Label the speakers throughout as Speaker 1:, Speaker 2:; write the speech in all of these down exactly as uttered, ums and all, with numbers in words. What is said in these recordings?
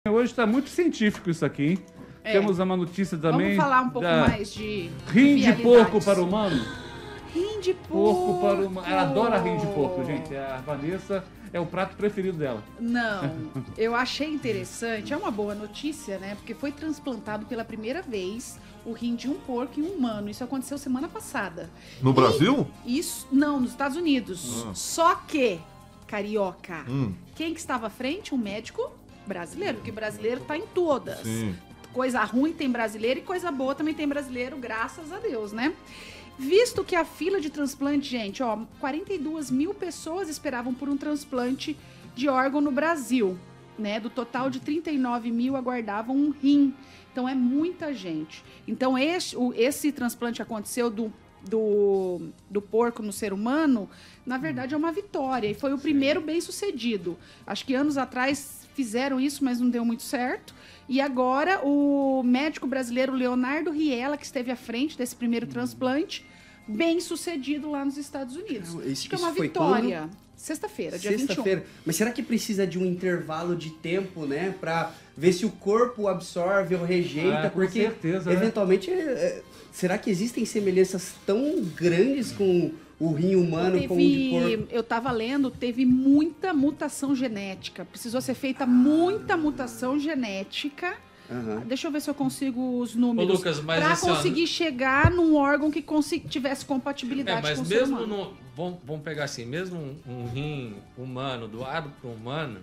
Speaker 1: Hoje está muito científico isso aqui, hein? É. Temos uma notícia também.
Speaker 2: Vamos falar um pouco mais de
Speaker 1: rim de porco para o humano.
Speaker 2: Rim de porco.
Speaker 1: Porco para o humano. Ela adora rim de porco, gente. A Vanessa é o prato preferido dela.
Speaker 2: Não, eu achei interessante. É uma boa notícia, né? Porque foi transplantado pela primeira vez o rim de um porco em um humano. Isso aconteceu semana passada.
Speaker 3: No e Brasil?
Speaker 2: Isso, não, nos Estados Unidos. Ah. Só que, carioca, hum. quem que estava à frente? Um médico brasileiro, porque brasileiro tá em todas.
Speaker 3: Sim.
Speaker 2: Coisa ruim tem brasileiro e coisa boa também tem brasileiro, graças a Deus, né? Visto que a fila de transplante, gente, ó, quarenta e duas mil pessoas esperavam por um transplante de órgão no Brasil, né? Do total de trinta e nove mil aguardavam um rim. Então é muita gente. Então esse, o, esse transplante aconteceu do, do, do porco no ser humano, na verdade é uma vitória. E foi o primeiro bem sucedido. Acho que anos atrás fizeram isso, mas não deu muito certo. E agora o médico brasileiro Leonardo Riella, que esteve à frente desse primeiro transplante, bem sucedido lá nos Estados Unidos.
Speaker 4: Isso,
Speaker 2: Acho que é uma
Speaker 4: isso
Speaker 2: vitória. Sexta-feira, dia
Speaker 4: Sexta-feira.
Speaker 2: vinte e um.
Speaker 4: Mas será que precisa de um intervalo de tempo, né? Pra ver se o corpo absorve ou rejeita?
Speaker 1: Ah, com
Speaker 4: porque
Speaker 1: certeza,
Speaker 4: eventualmente, né? é, será que existem semelhanças tão grandes com o rim humano
Speaker 2: teve,
Speaker 4: com o de porco?
Speaker 2: Eu estava lendo, teve muita mutação genética. Precisou ser feita muita mutação genética. Uhum. Deixa eu ver se eu consigo os números. Para conseguir chegar num órgão que tivesse compatibilidade
Speaker 5: é, mas
Speaker 2: com o
Speaker 5: mesmo
Speaker 2: ser humano.
Speaker 5: No, vamos, vamos pegar assim, mesmo um, um rim humano doado para um humano,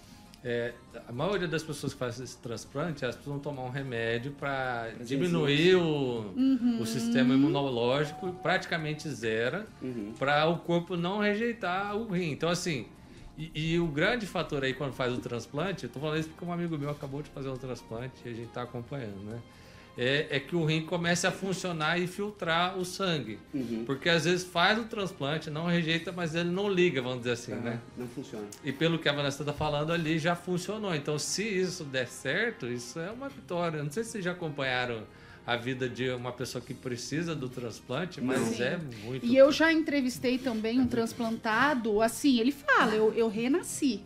Speaker 5: é, a maioria das pessoas que fazem esse transplante, elas precisam tomar um remédio para diminuir o, uhum. o sistema imunológico, praticamente zero, uhum. para o corpo não rejeitar o rim. Então, assim, e, e o grande fator aí quando faz o transplante, eu tô falando isso porque um amigo meu acabou de fazer um transplante e a gente tá acompanhando, né? É, é que o rim comece a funcionar e filtrar o sangue. Uhum. Porque às vezes faz o transplante, não rejeita, mas ele não liga, vamos dizer assim, uhum. né?
Speaker 4: Não funciona.
Speaker 5: E pelo que a Vanessa está falando ali, já funcionou. Então, se isso der certo, isso é uma vitória. Não sei se vocês já acompanharam a vida de uma pessoa que precisa do transplante, mas Sim. é muito...
Speaker 2: E eu já entrevistei também um transplantado, assim, ele fala, eu, eu renasci.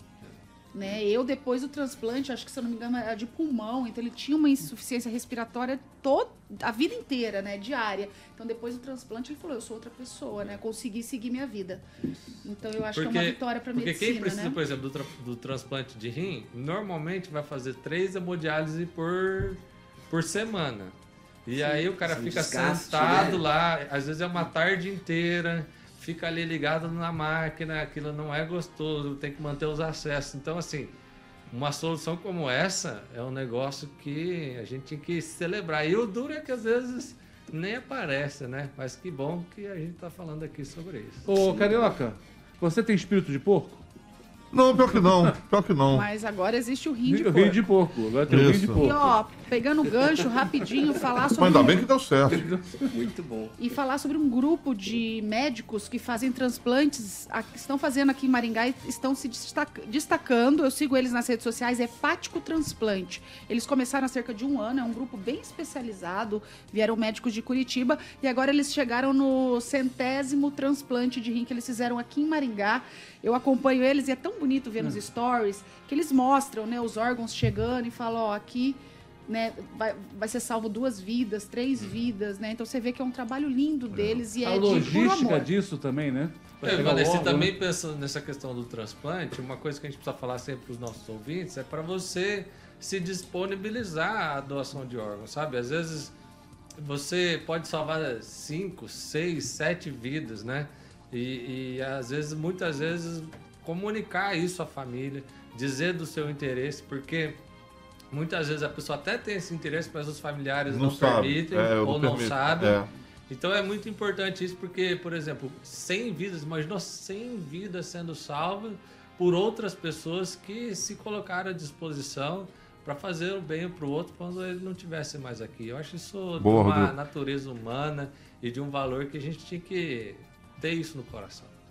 Speaker 2: Né? Eu, depois do transplante, acho que, se eu não me engano, era de pulmão, então ele tinha uma insuficiência respiratória toda, a vida inteira, né? Diária. Então, depois do transplante, ele falou, eu sou outra pessoa, né? Consegui seguir minha vida. Então, eu acho
Speaker 5: porque,
Speaker 2: que é uma vitória para a medicina,
Speaker 5: Porque quem precisa,
Speaker 2: né?
Speaker 5: por exemplo, do, tra do transplante de rim, normalmente vai fazer três hemodiálise por, por semana. E Sim, aí o cara fica desgaste, sentado né? lá, às vezes é uma tarde inteira, fica ali ligado na máquina, aquilo não é gostoso, tem que manter os acessos. Então, assim, uma solução como essa é um negócio que a gente tem que celebrar. E o duro é que às vezes nem aparece, né? Mas que bom que a gente tá falando aqui sobre isso.
Speaker 1: Ô, Carioca, você tem espírito de porco?
Speaker 3: Não, pior que não, pior que não.
Speaker 2: Mas agora existe o rim de
Speaker 1: o
Speaker 2: porco.
Speaker 1: Rim de porco, agora tem o rim de porco.
Speaker 2: E ó, pegando o gancho rapidinho, falar sobre...
Speaker 3: Mas ainda bem que deu certo.
Speaker 4: Muito bom.
Speaker 2: E falar sobre um grupo de médicos que fazem transplantes, que estão fazendo aqui em Maringá e estão se destacando. Eu sigo eles nas redes sociais, é Hepático Transplante. Eles começaram há cerca de um ano, é um grupo bem especializado, vieram médicos de Curitiba e agora eles chegaram no centésimo transplante de rim que eles fizeram aqui em Maringá. Eu acompanho eles e é tão bonito ver nos stories que eles mostram, né, os órgãos chegando e falam, ó, aqui, né, vai, vai ser salvo duas vidas, três vidas, né? Então você vê que é um trabalho lindo deles e
Speaker 1: a
Speaker 2: é de puro
Speaker 1: logística
Speaker 2: amor.
Speaker 1: disso também, né?
Speaker 5: É, Vanessa, também pensando nessa questão do transplante, uma coisa que a gente precisa falar sempre para os nossos ouvintes é para você se disponibilizar à doação de órgãos, sabe? Às vezes você pode salvar cinco, seis, sete vidas, né? E, e às vezes, muitas vezes, comunicar isso à família, dizer do seu interesse, porque muitas vezes a pessoa até tem esse interesse, mas os familiares não, não permitem é, ou não, não sabem. É. Então é muito importante isso, porque, por exemplo, cem vidas, imagina cem vidas sendo salvas por outras pessoas que se colocaram à disposição para fazer o bem para o outro quando ele não estivesse mais aqui. Eu acho isso
Speaker 3: Boa,
Speaker 5: de uma
Speaker 3: Rodrigo.
Speaker 5: natureza humana e de um valor que a gente tinha que ter isso no coração.